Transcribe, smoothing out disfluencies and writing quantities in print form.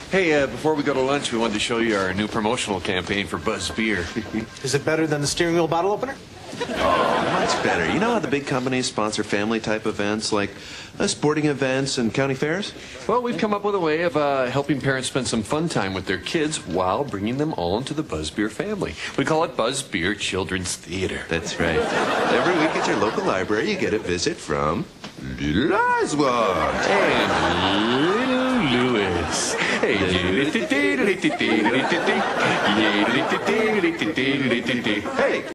Hey, before we go to lunch, we wanted to show you our new promotional campaign for Buzz Beer. Is it better than the steering wheel bottle opener? Oh, much better. You know how the big companies sponsor family-type events like sporting events and county fairs? Well, we've come up with a way of helping parents spend some fun time with their kids while bringing them all into the Buzz Beer family. We call it Buzz Beer Children's Theater. That's right. Every week at your local library, you get a visit from Little Oswald. And Little Lewis. Hey, Hey!